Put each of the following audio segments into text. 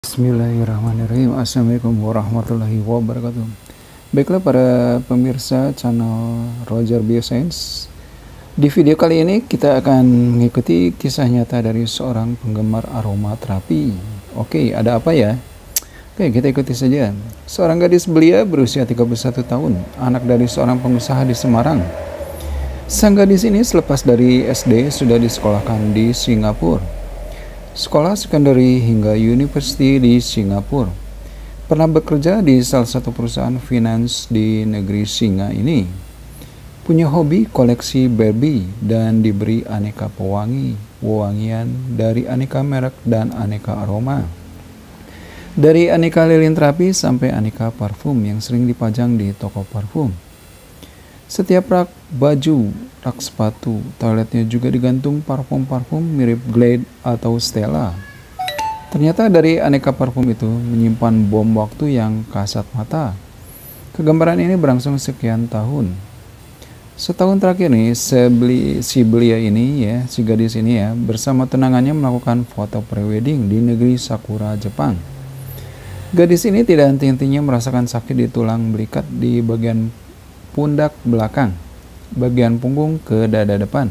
Bismillahirrahmanirrahim. Assalamualaikum warahmatullahi wabarakatuh. Baiklah para pemirsa channel Roger Bioscience. Di video kali ini kita akan mengikuti kisah nyata dari seorang penggemar aromaterapi. Oke, ada apa ya? Oke, kita ikuti saja. Seorang gadis belia berusia 31 tahun, anak dari seorang pengusaha di Semarang. Sang gadis ini selepas dari SD sudah disekolahkan di Singapura, sekolah sekondari hingga university di Singapura. Pernah bekerja di salah satu perusahaan finance di negeri Singa ini. Punya hobi koleksi Barbie dan diberi aneka wewangian dari aneka merek dan aneka aroma. Dari aneka lilin terapi sampai aneka parfum yang sering dipajang di toko parfum. Setiap rak baju, rak sepatu, toiletnya juga digantung parfum-parfum mirip Glade atau Stella. Ternyata dari aneka parfum itu menyimpan bom waktu yang kasat mata. Kegambaran ini berlangsung sekian tahun. Setahun terakhir nih, si belia ini ya, si gadis ini ya, bersama tunangannya melakukan foto prewedding di negeri Sakura, Jepang. Gadis ini tidak henti-hentinya merasakan sakit di tulang belikat di bagian pundak belakang, bagian punggung ke dada depan.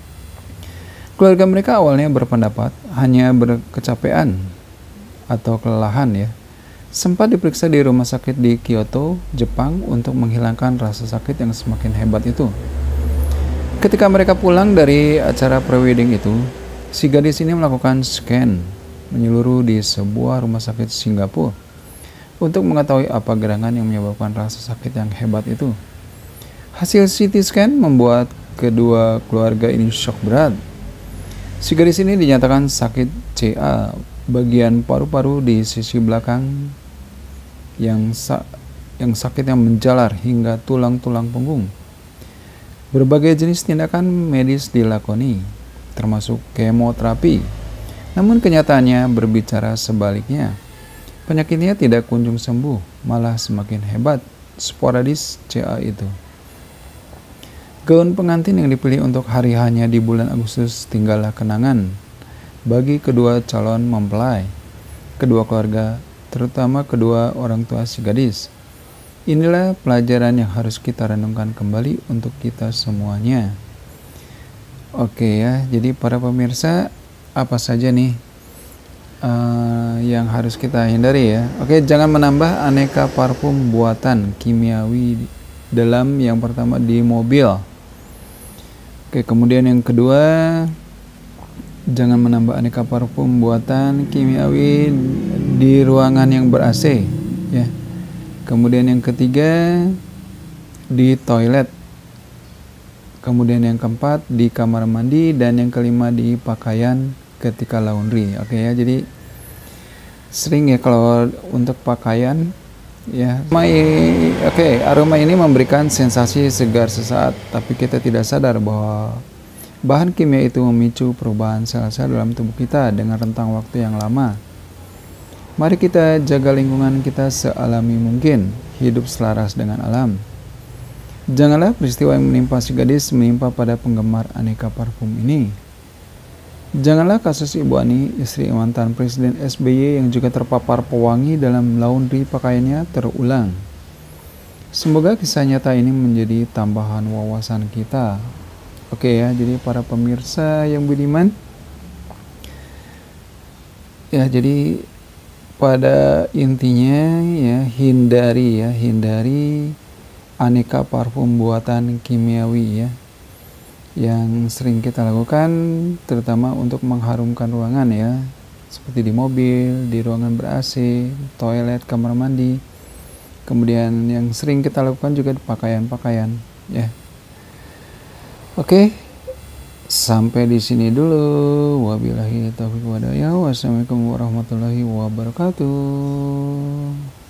Keluarga mereka awalnya berpendapat hanya berkecapean atau kelelahan ya. Sempat diperiksa di rumah sakit di Kyoto, Jepang untuk menghilangkan rasa sakit yang semakin hebat itu. Ketika mereka pulang dari acara prewedding itu, si gadis ini melakukan scan menyeluruh di sebuah rumah sakit Singapura untuk mengetahui apa gerangan yang menyebabkan rasa sakit yang hebat itu. Hasil CT scan membuat kedua keluarga ini shock berat. Si gadis ini dinyatakan sakit CA bagian paru-paru di sisi belakang yang sakitnya menjalar hingga tulang-tulang punggung. Berbagai jenis tindakan medis dilakoni, termasuk kemoterapi. Namun kenyataannya berbicara sebaliknya. Penyakitnya tidak kunjung sembuh, malah semakin hebat, sporadis CA itu. Gaun pengantin yang dipilih untuk hari hanya di bulan Agustus tinggallah kenangan bagi kedua calon mempelai, kedua keluarga, terutama kedua orang tua si gadis. Inilah pelajaran yang harus kita renungkan kembali untuk kita semuanya. Oke ya, jadi para pemirsa, apa saja nih yang harus kita hindari ya. Oke, jangan menambah aneka parfum buatan kimiawi dalam yang pertama di mobil. Oke, kemudian yang kedua, jangan menambah aneka parfum buatan kimiawi di ruangan yang ber-AC ya. Kemudian yang ketiga, di toilet. Kemudian yang keempat, di kamar mandi, dan yang kelima di pakaian ketika laundry. Oke ya, jadi sering ya kalau untuk pakaian ya. Aroma ini memberikan sensasi segar sesaat, tapi kita tidak sadar bahwa bahan kimia itu memicu perubahan sel-sel dalam tubuh kita dengan rentang waktu yang lama. Mari kita jaga lingkungan kita sealami mungkin, hidup selaras dengan alam. Janganlah peristiwa yang menimpa si gadis menimpa pada penggemar aneka parfum ini. Janganlah kasus Ibu Ani, istri mantan Presiden SBY yang juga terpapar pewangi dalam laundry pakaiannya terulang. Semoga kisah nyata ini menjadi tambahan wawasan kita. Oke ya, jadi para pemirsa yang budiman, ya jadi pada intinya ya hindari aneka parfum buatan kimiawi ya, yang sering kita lakukan terutama untuk mengharumkan ruangan ya, seperti di mobil, di ruangan ber-AC, toilet, kamar mandi. Kemudian yang sering kita lakukan juga di pakaian-pakaian ya. Oke, sampai di sini dulu. Wabillahi taufiq wal hidayah. Wassalamualaikum warahmatullahi wabarakatuh.